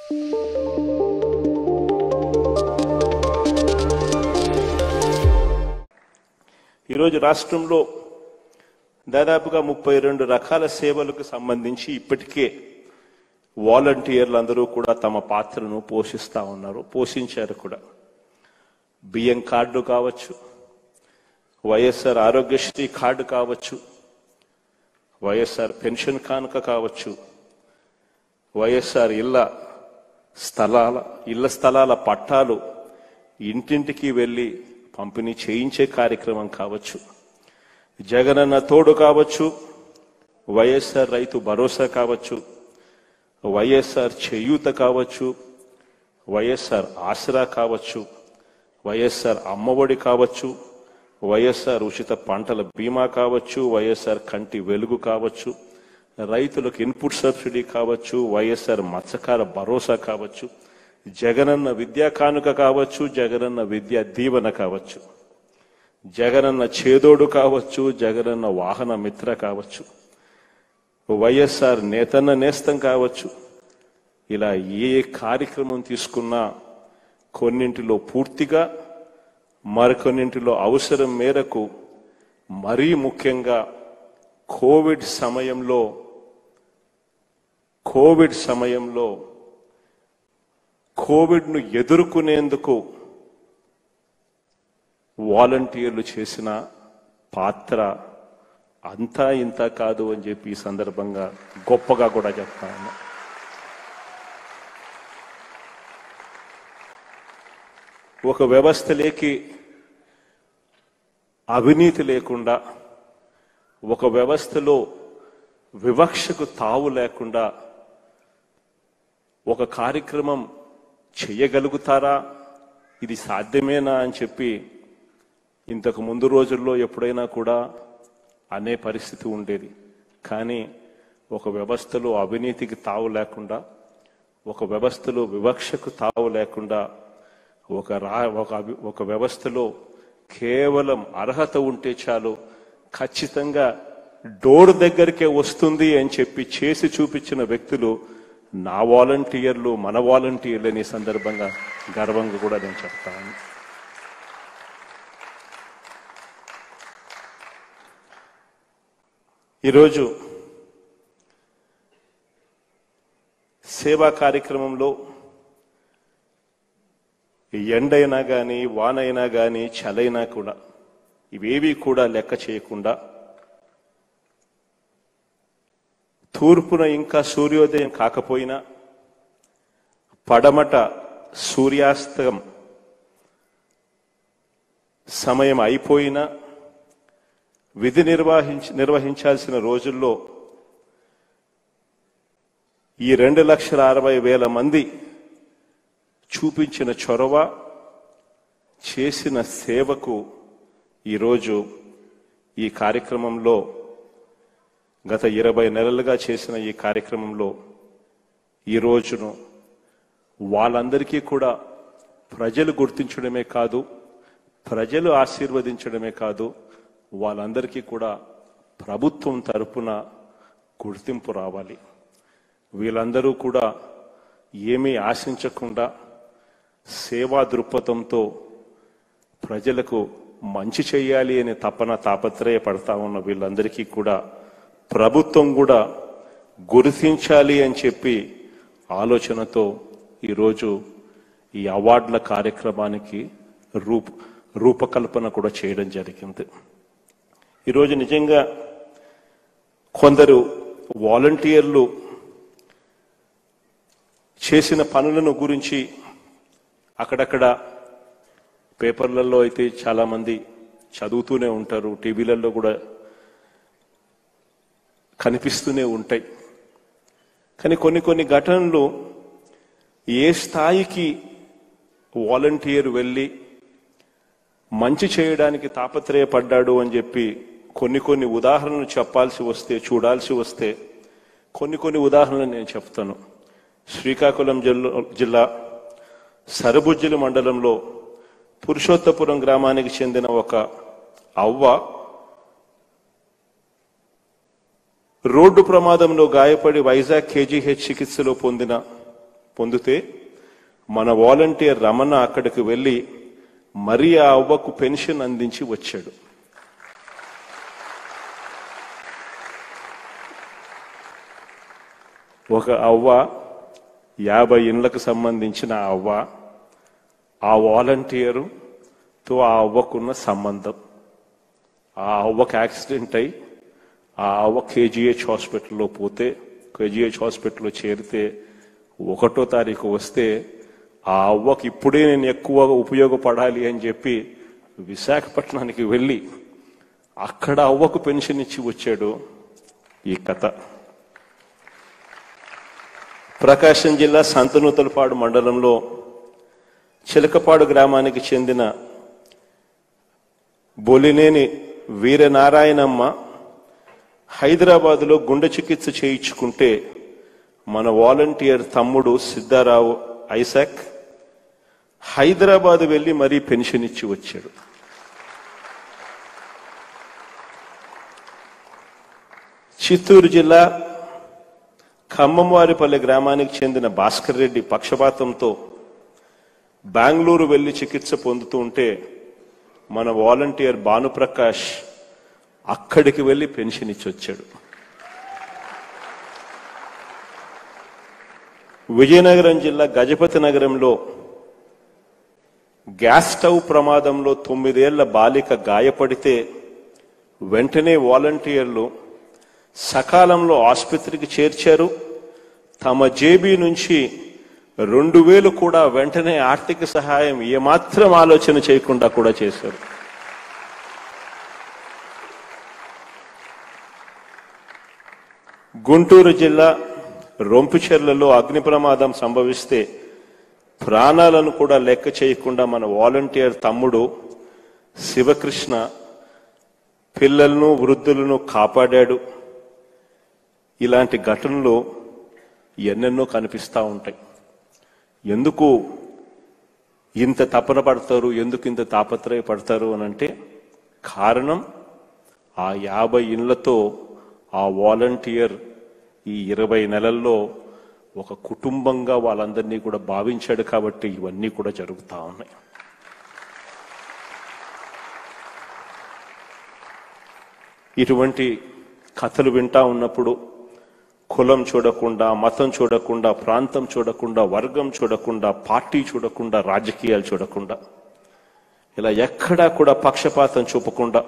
ఈరోజు రాష్ట్రంలో దాదాపుగా 32 రకాల సేవలకు సంబంధించి ఇప్పటికే వాలంటీర్లు అందరూ కూడా తమ పాత్రను పోషిస్తూ ఉన్నారు, పోషించారు కూడా. బియ్యం కార్డు కావచ్చు, వైఎస్ఆర్ ఆరోగ్యశ్రీ కార్డు కావచ్చు, వైఎస్ఆర్ పెన్షన్ కానుక కావచ్చు, వైఎస్ఆర్ ఇళ్ల స్థలాల పట్టాలు ఇంటింటికి వెళ్ళి పంపిణీ చేయించే కార్యక్రమం కావచ్చు, జగనన్న తోడు కావచ్చు, వైఎస్ఆర్ రైతు భరోసా కావచ్చు, వైఎస్ఆర్ చేయూత కావచ్చు, వైఎస్ఆర్ ఆసరా కావచ్చు, వైఎస్ఆర్ అమ్మఒడి కావచ్చు, వైఎస్ఆర్ ఉచిత పంటల బీమా కావచ్చు, వైఎస్ఆర్ కంటి వెలుగు కావచ్చు, రైతులకు ఇన్పుట్ సబ్సిడీ కావచ్చు, వైఎస్ఆర్ మత్స్యకార భరోసా కావచ్చు, జగనన్న విద్యా కానుక కావచ్చు, జగనన్న విద్యా దీవెన కావచ్చు, జగనన్న చేదోడు కావచ్చు, జగనన్న వాహన మిత్ర కావచ్చు, వైఎస్ఆర్ నేతన్న నేస్తం కావచ్చు. ఇలా ఏ కార్యక్రమం తీసుకున్నా కొన్నింటిలో పూర్తిగా, మరికొన్నింటిలో అవసరం మేరకు, మరీ ముఖ్యంగా కోవిడ్ సమయంలో కోవిడ్ను ఎదుర్కొనేందుకు వాలంటీర్లు చేసిన పాత్ర అంతా ఇంత కాదు అని చెప్పి ఈ సందర్భంగా గొప్పగా కూడా చెప్తాను. ఒక వ్యవస్థలోకి అవినీతి లేకుండా, ఒక వ్యవస్థలో వివక్షకు తావు లేకుండా ఒక కార్యక్రమం చేయగలుగుతారా, ఇది సాధ్యమేనా అని చెప్పి ఇంతకు ముందు రోజుల్లో ఎప్పుడైనా కూడా అనే పరిస్థితి ఉండేది. కానీ ఒక వ్యవస్థలో అవినీతికి తావు లేకుండా, ఒక వ్యవస్థలో వివక్షకు తావు లేకుండా, ఒక వ్యవస్థలో కేవలం అర్హత ఉంటే చాలు, ఖచ్చితంగా డోర్ దగ్గరికే వస్తుంది అని చెప్పి చేసి చూపించిన వ్యక్తులు నా వాలంటీర్లు, మన వాలంటీర్లు అనే సందర్భంగా గర్వంగా కూడా నేను చెప్తాను. ఈరోజు సేవా కార్యక్రమంలో ఎండైనా కానీ, వానైనా కానీ, చలైనా కూడా ఇవేవి కూడా లెక్క చేయకుండా తూర్పున ఇంకా సూర్యోదయం కాకపోయినా, పడమట సూర్యాస్తం సమయం అయిపోయినా, విధి నిర్వహించాల్సిన రోజుల్లో ఈ 2,60,000 మంది చూపించిన చొరవ, చేసిన సేవకు ఈరోజు ఈ కార్యక్రమంలో, గత 20 నెలలుగా చేసిన ఈ కార్యక్రమంలో ఈ రోజును వాళ్ళందరికీ కూడా ప్రజలు గుర్తించడమే కాదు, ప్రజలు ఆశీర్వదించడమే కాదు, వాళ్ళందరికీ కూడా ప్రభుత్వం తరపున గుర్తింపు రావాలి. వీళ్ళందరూ కూడా ఏమీ ఆశించకుండా సేవా దృక్పథంతో ప్రజలకు మంచి చేయాలి అనే తాపత్రయపడతా ఉన్న వీళ్ళందరికీ కూడా ప్రభుత్వం కూడా గుర్తించాలి అని చెప్పి ఆలోచనతో ఈరోజు ఈ అవార్డుల కార్యక్రమానికి రూపకల్పన కూడా చేయడం జరిగింది. ఈరోజు నిజంగా కొందరు వాలంటీర్లు చేసిన పనులను గురించి అక్కడక్కడ పేపర్లలో అయితే చాలా మంది చదువుతూనే ఉంటారు, టీవీలలో కూడా కనిపిస్తూనే ఉంటాయి. కానీ కొన్ని ఘటనలు ఏ స్థాయికి వాలంటీర్ వెళ్ళి మంచి చేయడానికి తాపత్రయపడ్డాడు అని చెప్పి కొన్ని ఉదాహరణలు చెప్పాల్సి వస్తే, చూడాల్సి వస్తే కొన్ని ఉదాహరణలు నేను చెప్తాను. శ్రీకాకుళం జిల్లా సరబుజ్జిలి మండలంలో పురుషోత్తపురం గ్రామానికి చెందిన ఒక అవ్వ రోడ్డు ప్రమాదంలో గాయపడి వైజాగ్ కేజీహెచ్ చికిత్సలో పొందితే మన వాలంటీర్ రమణ అక్కడికి వెళ్ళి మరీ ఆ అవ్వకు పెన్షన్ అందించి వచ్చాడు. ఒక అవ్వ 50 ఇండ్లకు సంబంధించిన అవ్వ, ఆ వాలంటీరుతో ఆ అవ్వకున్న సంబంధం. ఆ అవ్వకు యాక్సిడెంట్ అయి ఆ అవ్వ కేజీహెచ్ హాస్పిటల్లో పోతే, కేజీహెచ్ హాస్పిటల్లో చేరితే 1వ తారీఖు వస్తే ఆ అవ్వకి ఇప్పుడే నేను ఎక్కువగా ఉపయోగపడాలి అని చెప్పి విశాఖపట్నానికి వెళ్ళి అక్కడ అవ్వకు పెన్షన్ ఇచ్చి వచ్చాడు. ఈ కథ ప్రకాశం జిల్లా సంతనూతలపాడు మండలంలో చిలకపాడు గ్రామానికి చెందిన బొలినేని వీరనారాయణమ్మ హైదరాబాదులో గుండె చికిత్స చేయించుకుంటే మన వాలంటీర్ తమ్ముడు సిద్ధారావు ఐసాక్ హైదరాబాద్ వెళ్ళి మరీ పెన్షన్ ఇచ్చి వచ్చాడు. చిత్తూరు జిల్లా ఖమ్మంవారిపల్లి గ్రామానికి చెందిన భాస్కర్ రెడ్డి పక్షపాతంతో బెంగళూరు వెళ్లి చికిత్స పొందుతూ ఉంటే మన వాలంటీర్ భానుప్రకాష్ అక్కడికి వెళ్లి పెన్షన్ ఇచ్చి వచ్చాడు. విజయనగరం జిల్లా గజపతి నగరంలో గ్యాస్ స్టవ్ ప్రమాదంలో 9 ఏళ్ల బాలిక గాయపడితే వెంటనే వాలంటీర్లు సకాలంలో ఆసుపత్రికి చేర్చారు. తమ జేబీ నుంచి 2000 కూడా వెంటనే ఆర్థిక సహాయం ఏమాత్రం ఆలోచన చేయకుండా కూడా చేశారు. గుంటూరు జిల్లా రొంపిచెర్లలో అగ్ని ప్రమాదం సంభవిస్తే ప్రాణాలను కూడా లెక్క చేయకుండా మన వాలంటీర్ తమ్ముడు శివకృష్ణ పిల్లలను వృద్ధులను కాపాడాడు. ఇలాంటి ఘటనలు ఎన్నెన్నో కనిపిస్తూ ఉంటాయి. ఎందుకు ఇంత తపన పడతారు, ఎందుకు ఇంత తాపత్రయపడతారు అని అంటే కారణం ఆ 50 ఇండ్లతో ఆ వాలంటీర్ ఈ 20 నెలల్లో ఒక కుటుంబంగా వాళ్ళందరినీ కూడా భావించాడు కాబట్టి ఇవన్నీ కూడా జరుగుతూ ఉన్నాయి. ఇటువంటి కథలు వింటా ఉన్నప్పుడు కులం చూడకుండా, మతం చూడకుండా, ప్రాంతం చూడకుండా, వర్గం చూడకుండా, పార్టీ చూడకుండా, రాజకీయాలు చూడకుండా, ఇలా ఎక్కడా కూడా పక్షపాతం చూపకుండా,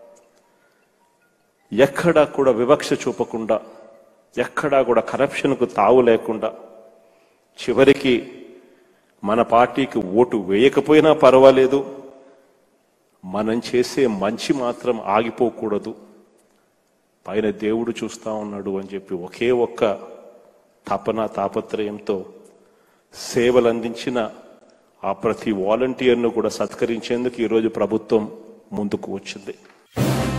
ఎక్కడా కూడా వివక్ష చూపకుండా, ఎక్కడా కూడా కరప్షన్కు తావు లేకుండా, చివరికి మన పార్టీకి ఓటు వేయకపోయినా పర్వాలేదు, మనం చేసే మంచి మాత్రం ఆగిపోకూడదు, పైన దేవుడు చూస్తా ఉన్నాడు అని చెప్పి ఒకే ఒక్క తపన తాపత్రయంతో సేవలు అందించిన ఆ ప్రతి వాలంటీర్ను కూడా సత్కరించేందుకు ఈరోజు ప్రభుత్వం ముందుకు వచ్చింది.